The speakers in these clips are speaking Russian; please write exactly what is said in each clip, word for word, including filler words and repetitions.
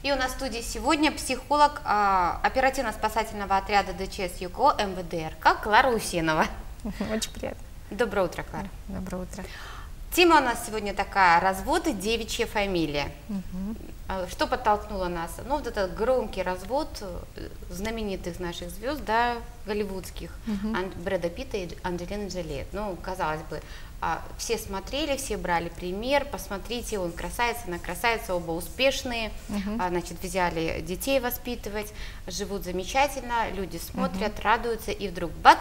И у нас в студии сегодня психолог а, оперативно-спасательного отряда ДЧС ЮКО МВД-РК Клара Усенова. Очень приятно. Доброе утро, Клара. Доброе утро. Тема у нас сегодня такая: развод и девичья фамилия. Угу. Что подтолкнуло нас? Ну, вот этот громкий развод знаменитых наших звезд, да, голливудских, угу. Брэда Питта и Анджелины Джоли. Ну, казалось бы, все смотрели, все брали пример, посмотрите, он красавица, она красавица, оба успешные, угу. значит, взяли детей воспитывать, живут замечательно, люди смотрят, угу. радуются, и вдруг бац!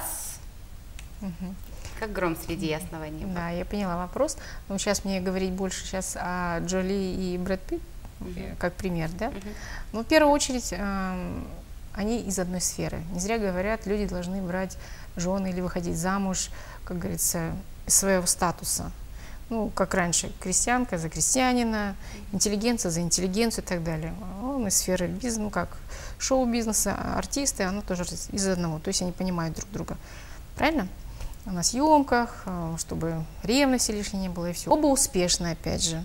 Угу. Как гром среди ясного неба. Да, я поняла вопрос. Но сейчас мне говорить больше сейчас о Джоли и Брэд Питт, uh-huh. как пример, да? Uh-huh. Но в первую очередь э, они из одной сферы. Не зря говорят, люди должны брать жены или выходить замуж, как говорится, из своего статуса. Ну, как раньше, крестьянка за крестьянина, интеллигенция за интеллигенцию и так далее. Он из сферы бизнеса, ну как, шоу-бизнеса, артисты, она тоже из одного. То есть они понимают друг друга. Правильно? На съемках, чтобы ревности лишней не было, и все. Оба успешны, опять же,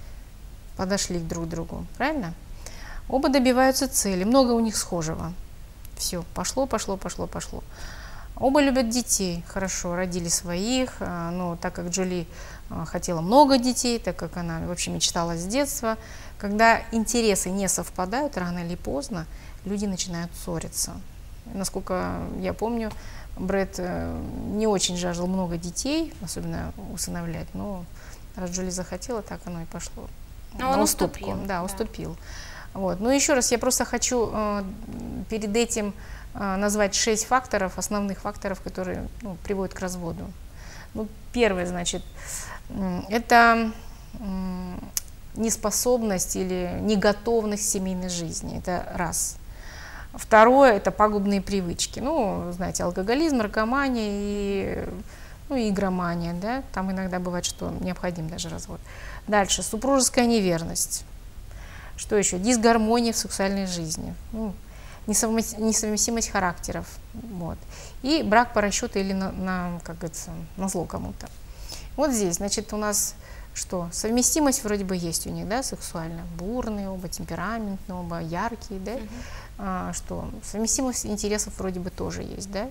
подошли друг к другу, правильно? Оба добиваются цели, много у них схожего. Все, пошло, пошло, пошло, пошло. Оба любят детей, хорошо, родили своих, но так как Джоли хотела много детей, так как она вообще мечтала с детства, когда интересы не совпадают, рано или поздно люди начинают ссориться. Насколько я помню, Брэд не очень жаждал много детей, особенно усыновлять, но раз Джоли захотела, так оно и пошло. Но он уступил. Да, да, уступил. Вот. Но еще раз, я просто хочу э, перед этим э, назвать шесть факторов, основных факторов, которые ну, приводят к разводу. Ну, первое, значит, э, это э, неспособность или неготовность к семейной жизни. Это раз. Второе – это пагубные привычки. Ну, знаете, алкоголизм, наркомания и, ну, и игромания. Да? Там иногда бывает, что необходим даже развод. Дальше – супружеская неверность. Что еще? Дисгармония в сексуальной жизни. Ну, несовместимость характеров. Вот. И брак по расчету или на, на, как говорится, на зло кому-то. Вот здесь, значит, у нас что? Совместимость вроде бы есть у них, да, сексуальная. Бурные оба, темпераментные оба, яркие, да. Угу. А, что? Совместимость интересов вроде бы тоже есть, да.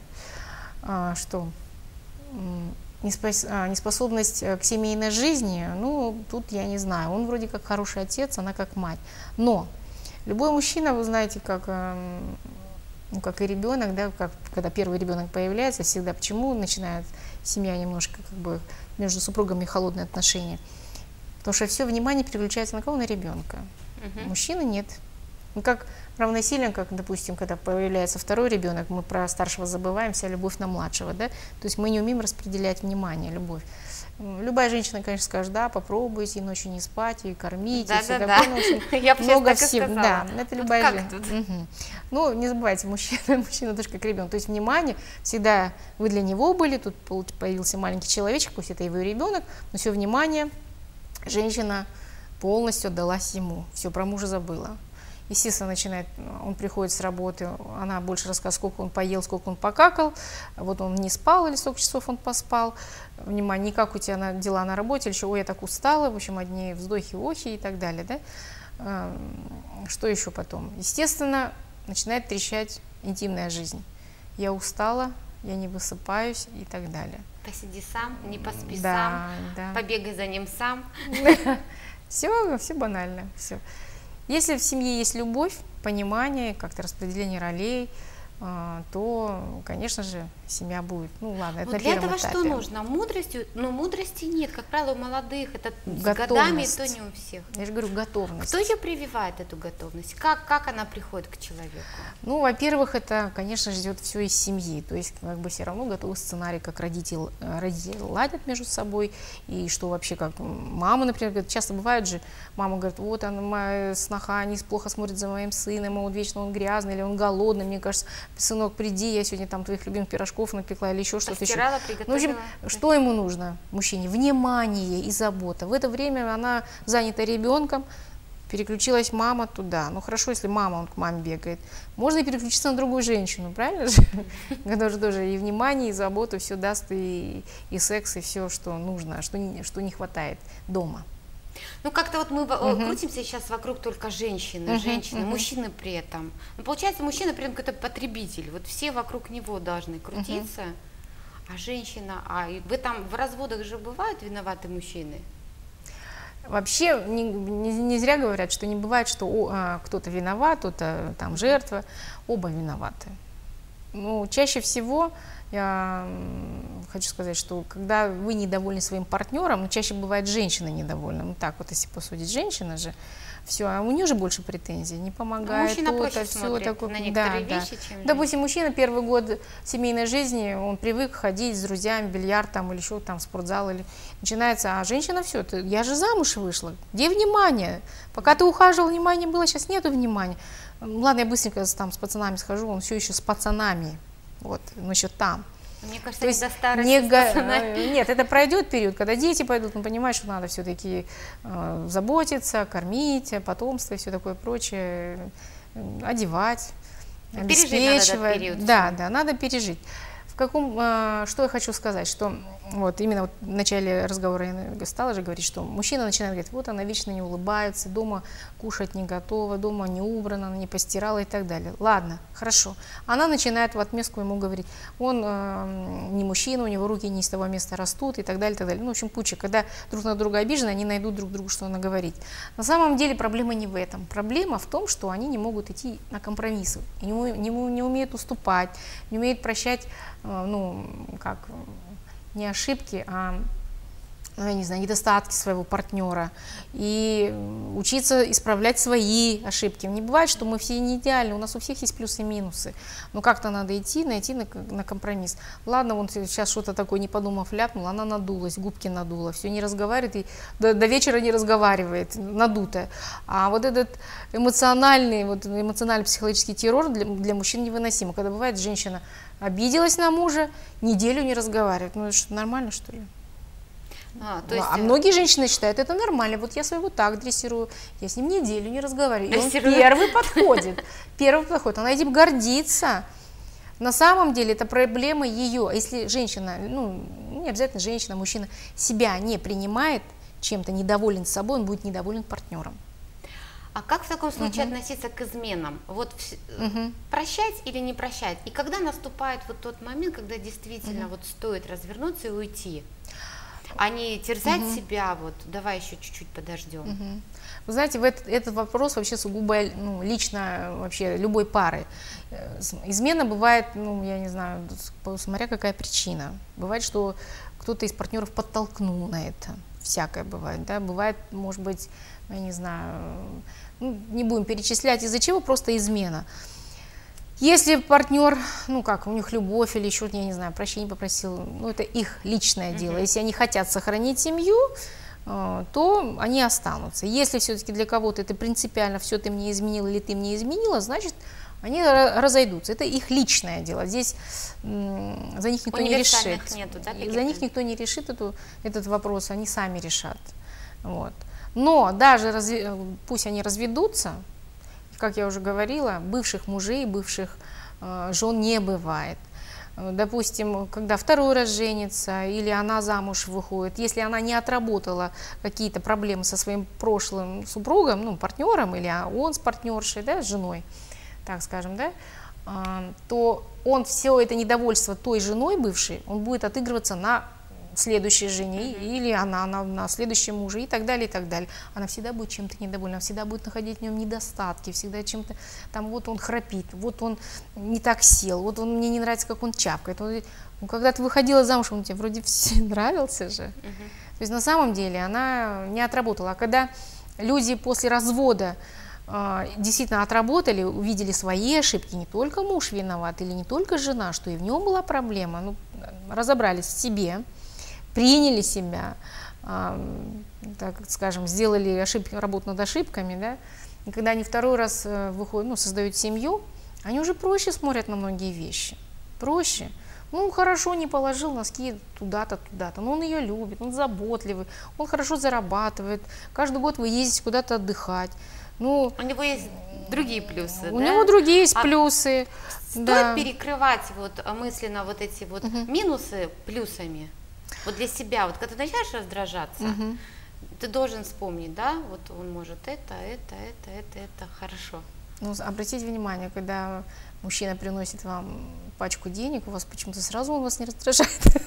А, что? Неспос... А, неспособность к семейной жизни, ну, тут я не знаю. Он вроде как хороший отец, она как мать. Но любой мужчина, вы знаете, как, ну, как и ребенок, да, как, когда первый ребенок появляется, всегда почему начинает семья немножко как бы между супругами холодные отношения? Потому что все внимание переключается на кого? На ребенка. Uh-huh. Мужчины нет. Ну, как равносильно, как, допустим, когда появляется второй ребенок, мы про старшего забываем, вся любовь на младшего, да? То есть мы не умеем распределять внимание, любовь. Любая женщина, конечно, скажет, да, попробуйте ночью не спать, и кормить, да, и все да, такое. Да. Ну, я много всего. Да, это любая вот женщина. Угу. Ну, не забывайте, мужчина, мужчина тоже как ребенок. То есть внимание всегда вы для него были, тут появился маленький человечек, пусть это его ребенок, но все внимание женщина полностью отдалась ему, все про мужа забыла. Естественно, начинает, он приходит с работы, она больше рассказывает, сколько он поел, сколько он покакал, вот он не спал или сколько часов он поспал, внимание, не как у тебя дела на работе, или еще, ой, я так устала, в общем, одни вздохи, охи и так далее, да. Что еще потом? Естественно, начинает трещать интимная жизнь. Я устала, я не высыпаюсь и так далее. Посиди сам, не поспи да, сам, да. побегай за ним сам. Все, все банально, все. Если в семье есть любовь, понимание, как-то распределение ролей, то, конечно же, семья будет. Ну ладно, это вот на для первом этого этапе. что нужно? Мудростью? Но мудрости нет. Как правило, у молодых это с годами, то не у всех. Я же говорю, готовность. Кто ее прививает, эту готовность? Как, как она приходит к человеку? Ну, во-первых, это, конечно же, идет все из семьи. То есть, как бы все равно готовый сценарий, как родители, родители ладят между собой. И что вообще, как мама, например, говорит, часто бывает же, мама говорит, вот она, моя сноха, не плохо смотрит за моим сыном, вот вечно он грязный, или он голодный, мне кажется, сынок, приди, я сегодня там твоих любимых пирожков напекла или еще что-то еще. Ну, в общем, что ему нужно, мужчине? Внимание и забота. В это время она занята ребенком, переключилась мама туда. Ну, хорошо, если мама, он к маме бегает. Можно и переключиться на другую женщину, правильно же? Которая тоже и внимание, и заботу все даст, и, и секс, и все, что нужно, что не, что не хватает дома. Ну, как-то вот мы угу. крутимся сейчас вокруг только женщины, угу, женщины, угу. мужчины при этом. Ну, получается, мужчина при этом какой-то потребитель. Вот все вокруг него должны крутиться, угу. а женщина... А вы там в разводах же бывают виноваты мужчины? Вообще не, не, не зря говорят, что не бывает, что о, а, кто-то виноват, кто-то там жертва, оба виноваты. Ну, чаще всего я хочу сказать, что когда вы недовольны своим партнером, ну, чаще бывает женщина недовольна. Ну так вот, если посудить, женщина же, все, а у нее же больше претензий, не помогает, мужчина то-то, все такое. На некоторые да, вещи, да. чем Допустим, мужчина первый год семейной жизни, он привык ходить с друзьями, бильярд там или еще там, спортзал, или начинается, а женщина все, ты, я же замуж вышла, где внимание? Пока ты ухаживал, внимания было, сейчас нету внимания. Ладно, я быстренько там с пацанами схожу, он все еще с пацанами, вот, он еще там. Мне кажется, То есть до старости не го... Нет, это пройдет период, когда дети пойдут, ну, понимаешь, что надо все-таки э, заботиться, кормить, потомство и все такое прочее, одевать, обеспечивать. Надо период. Да, да, надо пережить. В каком, э, что я хочу сказать, что вот именно вот в начале разговора я стала же говорить, что мужчина начинает говорить, вот она вечно не улыбается, дома кушать не готова, дома не убрана, она не постирала и так далее. Ладно, хорошо. Она начинает в отместку ему говорить, он э, не мужчина, у него руки не из того места растут и так далее, и так далее. Ну, в общем, куча. Когда друг на друга обижены, они найдут друг другу, что наговорить. На самом деле проблема не в этом. Проблема в том, что они не могут идти на компромиссы, не, не, не умеют уступать, не умеют прощать, э, ну, как... не ошибки, а, я не знаю, недостатки своего партнера, и учиться исправлять свои ошибки. Не бывает, что мы все не идеальны, у нас у всех есть плюсы и минусы, но как-то надо идти, найти на, на компромисс. Ладно, он сейчас что-то такое, не подумав, ляпнул, она надулась, губки надула, все не разговаривает, и до, до вечера не разговаривает, надутая. А вот этот эмоциональный, вот эмоционально-психологический террор для, для мужчин невыносим. Когда бывает, женщина обиделась на мужа, неделю не разговаривает. Ну, это что, нормально, что ли? А, то есть... а многие женщины считают, это нормально. Вот я своего так дрессирую, я с ним неделю не разговариваю. И он первый подходит. Первый подходит. Она этим гордится. На самом деле это проблема ее. Если женщина, ну, не обязательно женщина, мужчина, себя не принимает, чем-то недоволен собой, он будет недоволен партнером. А как в таком случае uh-huh. относиться к изменам? Вот uh-huh. прощать или не прощать? И когда наступает вот тот момент, когда действительно uh-huh. вот стоит развернуться и уйти, а не терзать uh-huh. себя, вот давай еще чуть-чуть подождем. Uh-huh. Вы знаете, в этот, этот вопрос вообще сугубо, ну, лично вообще любой пары. Измена бывает, ну, я не знаю, смотря какая причина. Бывает, что кто-то из партнеров подтолкнул на это. Всякое бывает, да, бывает, может быть, я не знаю, ну, не будем перечислять, из-за чего, просто измена. Если партнер, ну как, у них любовь или еще, я не знаю, прощения попросил, ну это их личное mm-hmm. дело. Если они хотят сохранить семью, то они останутся. Если все-таки для кого-то это принципиально, все ты мне изменил или ты мне изменила, значит, они разойдутся. Это их личное дело. Здесь за них никто не решит. Нету, да, за них никто не решит эту, этот вопрос, они сами решат. Вот. Но даже разви... пусть они разведутся, как я уже говорила, бывших мужей, бывших э, жен не бывает. Допустим, когда второй раз женится или она замуж выходит, если она не отработала какие-то проблемы со своим прошлым супругом, ну, партнером, или он с партнершей, да, с женой, так скажем, да, э, то он все это недовольство той женой бывшей, он будет отыгрываться на следующей жене, mm-hmm. или она на, на следующем муже, и так далее, и так далее. Она всегда будет чем-то недовольна, она всегда будет находить в нем недостатки, всегда чем-то, там, вот он храпит, вот он не так сел, вот он, мне не нравится, как он чавкает. Он, ну, когда ты выходила замуж, он тебе вроде все нравился же. Mm-hmm. То есть на самом деле она не отработала. А когда люди после развода э, действительно отработали, увидели свои ошибки, не только муж виноват или не только жена, что и в нем была проблема, ну, разобрались в себе, приняли себя, э, так скажем, сделали ошибки, работу над ошибками, да, и когда они второй раз э, выходят, ну, создают семью, они уже проще смотрят на многие вещи, проще. Ну, хорошо, не положил носки туда-то, туда-то, но он ее любит, он заботливый, он хорошо зарабатывает, каждый год вы ездите куда-то отдыхать. Ну, у него есть другие плюсы, У да? него другие есть а плюсы. Стоит да. перекрывать вот мысленно вот эти вот угу. минусы плюсами? Вот для себя, вот когда ты начинаешь раздражаться, угу. ты должен вспомнить, да, вот он может это, это, это, это, это, хорошо. Ну, обратите внимание, когда мужчина приносит вам пачку денег, у вас почему-то сразу он вас не раздражает.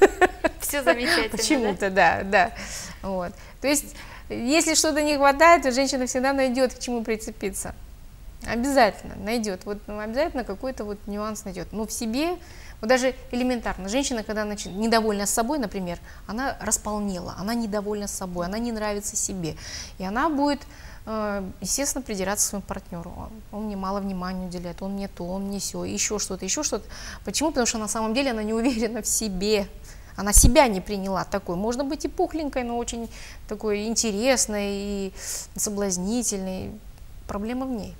Все замечательно. Почему-то, да, да. Вот. То есть, если что-то не хватает, то женщина всегда найдет, к чему прицепиться. Обязательно найдет. Вот ну, обязательно какой-то вот нюанс найдет. Но в себе, вот даже элементарно, женщина, когда начи- недовольна собой, например, она располнела, она недовольна собой, она не нравится себе. И она будет, э, естественно, придираться к своему партнеру. Он, он мне мало внимания уделяет, он мне то, он мне сё, еще что-то, еще что-то. Почему? Потому что на самом деле она не уверена в себе. Она себя не приняла такой. Можно быть и пухленькой, но очень такой интересной и соблазнительной. Проблема в ней.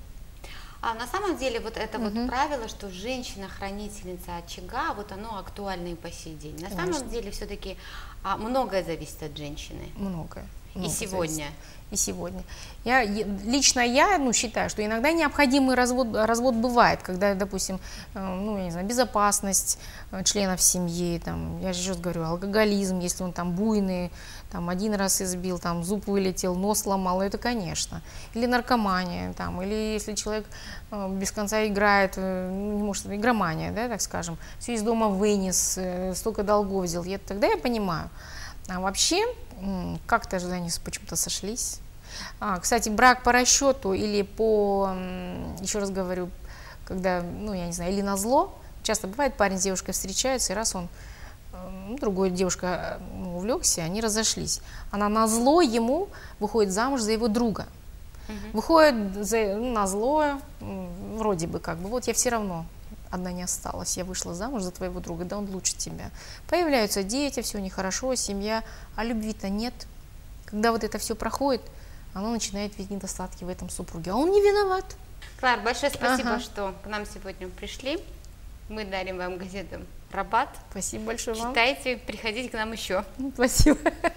А на самом деле вот это Мгм. вот правило, что женщина-хранительница очага, вот оно актуально и по сей день. На Конечно. самом деле все-таки а, многое зависит от женщины. Многое. И много сегодня. зависит. И сегодня. Я, е- лично я ну, считаю, что иногда необходимый развод, развод бывает, когда, допустим, э, ну, я не знаю, безопасность э, членов семьи, там, я же еще говорю, алкоголизм, если он там буйный, там, один раз избил, там, зуб вылетел, нос сломал, это, конечно. Или наркомания, там, или если человек э, без конца играет, э, не может, игромания, да, так скажем, все из дома вынес, э, столько долгов взял, я, тогда я понимаю. А вообще, м, как-то же они с- почему-то сошлись. А, кстати, брак по расчету или по, м, еще раз говорю, когда, ну, я не знаю, или назло, часто бывает, парень с девушкой встречаются, и раз он, э, ну, другой девушка э, ну, увлекся, они разошлись. Она назло ему выходит замуж за его друга. Мгм. Выходит за, ну, назло, м, вроде бы как бы, вот я все равно одна не осталась, я вышла замуж за твоего друга, да он лучше тебя. Появляются дети, все нехорошо, семья, а любви-то нет. Когда вот это все проходит, оно начинает видеть недостатки в этом супруге, а он не виноват. Клар, большое спасибо, Ага. что к нам сегодня пришли. Мы дарим вам газету «Рабат». Спасибо большое вам. Читайте, приходите к нам еще. Спасибо.